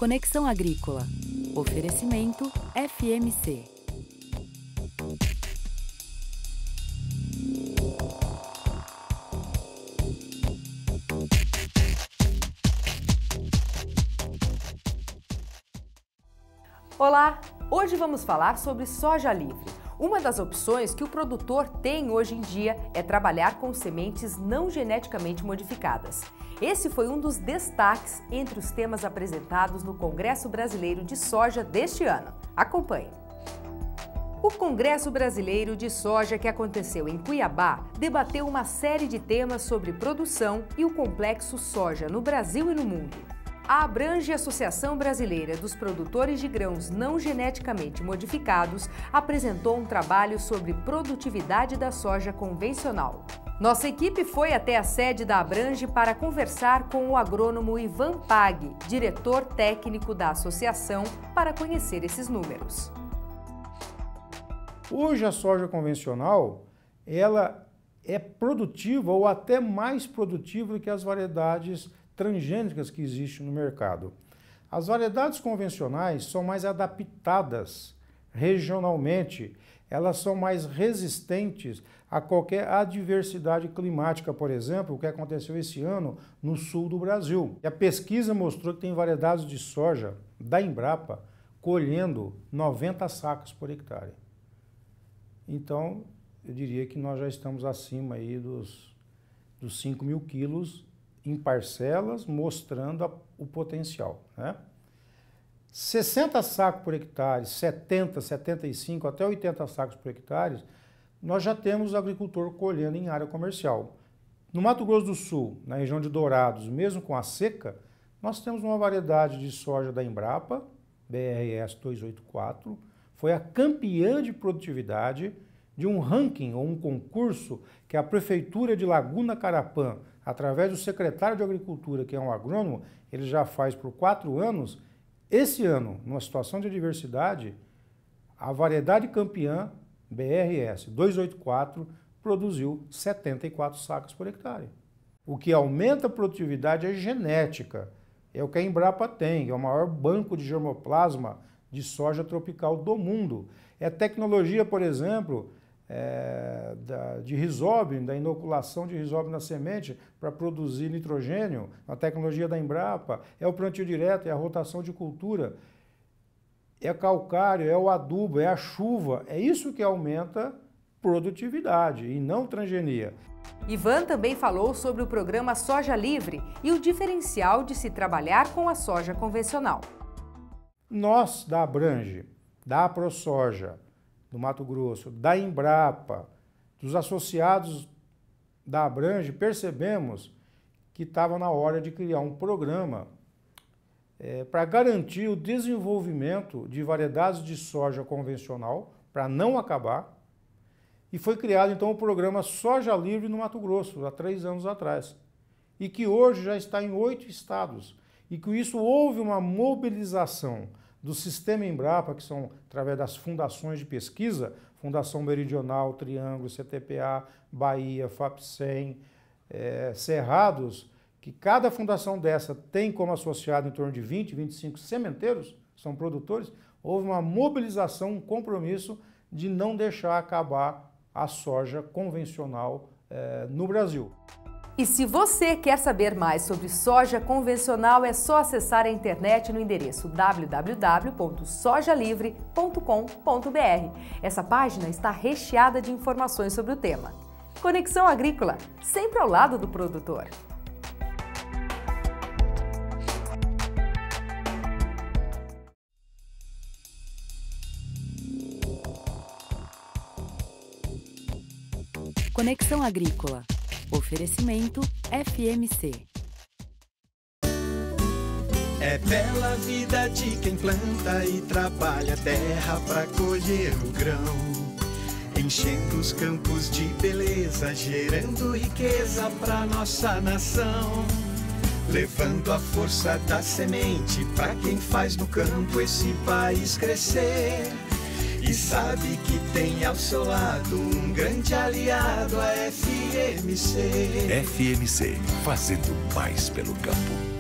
Conexão Agrícola. Oferecimento FMC. Olá! Hoje vamos falar sobre soja livre. Uma das opções que o produtor tem hoje em dia é trabalhar com sementes não geneticamente modificadas. Esse foi um dos destaques entre os temas apresentados no Congresso Brasileiro de Soja deste ano. Acompanhe! O Congresso Brasileiro de Soja, que aconteceu em Cuiabá, debateu uma série de temas sobre produção e o complexo soja no Brasil e no mundo. A Abrange Associação Brasileira dos Produtores de Grãos Não Geneticamente Modificados apresentou um trabalho sobre produtividade da soja convencional. Nossa equipe foi até a sede da Abrange para conversar com o agrônomo Ivan Pag, diretor técnico da associação, para conhecer esses números. Hoje a soja convencional, ela é produtiva ou até mais produtiva do que as variedades transgênicas que existem no mercado. As variedades convencionais são mais adaptadas regionalmente, elas são mais resistentes a qualquer adversidade climática, por exemplo, o que aconteceu esse ano no sul do Brasil. E a pesquisa mostrou que tem variedades de soja da Embrapa colhendo 90 sacas por hectare. Então, eu diria que nós já estamos acima aí dos 5.000 quilos em parcelas, mostrando o potencial, né? 60 sacos por hectare, 70, 75, até 80 sacos por hectare, nós já temos agricultor colhendo em área comercial. No Mato Grosso do Sul, na região de Dourados, mesmo com a seca, nós temos uma variedade de soja da Embrapa, BRS 284, foi a campeã de produtividade de um ranking ou um concurso que a Prefeitura de Laguna Carapã, através do secretário de Agricultura, que é um agrônomo, ele já faz por 4 anos. Esse ano, numa situação de adversidade, a variedade campeã BRS 284 produziu 74 sacas por hectare. O que aumenta a produtividade é genética, é o que a Embrapa tem, é o maior banco de germoplasma de soja tropical do mundo. É tecnologia, por exemplo, de rizóbio, da inoculação de rizóbio na semente para produzir nitrogênio, a tecnologia da Embrapa, é o plantio direto, é a rotação de cultura, é calcário, é o adubo, é a chuva, é isso que aumenta produtividade e não transgenia. Ivan também falou sobre o programa Soja Livre e o diferencial de se trabalhar com a soja convencional. Nós, da Abrange, da AproSoja, do Mato Grosso, da Embrapa, dos associados da Abrange, percebemos que estava na hora de criar um programa para garantir o desenvolvimento de variedades de soja convencional, para não acabar, e foi criado então o programa Soja Livre no Mato Grosso, há 3 anos atrás, e que hoje já está em 8 estados, e com isso houve uma mobilização do sistema Embrapa, que são através das fundações de pesquisa, Fundação Meridional, Triângulo, CTPA, Bahia, FAPSEM, Cerrados, que cada fundação dessa tem como associado em torno de 20, 25 sementeiros, são produtores, houve uma mobilização, um compromisso de não deixar acabar a soja convencional no Brasil. E se você quer saber mais sobre soja convencional, é só acessar a internet no endereço www.sojalivre.com.br. Essa página está recheada de informações sobre o tema. Conexão Agrícola, sempre ao lado do produtor. Conexão Agrícola. Oferecimento FMC. É bela a vida de quem planta e trabalha a terra para colher o grão, enchendo os campos de beleza, gerando riqueza para nossa nação, levando a força da semente para quem faz no campo esse país crescer. E sabe que tem ao seu lado um grande aliado, a FMC. FMC, fazendo mais pelo campo.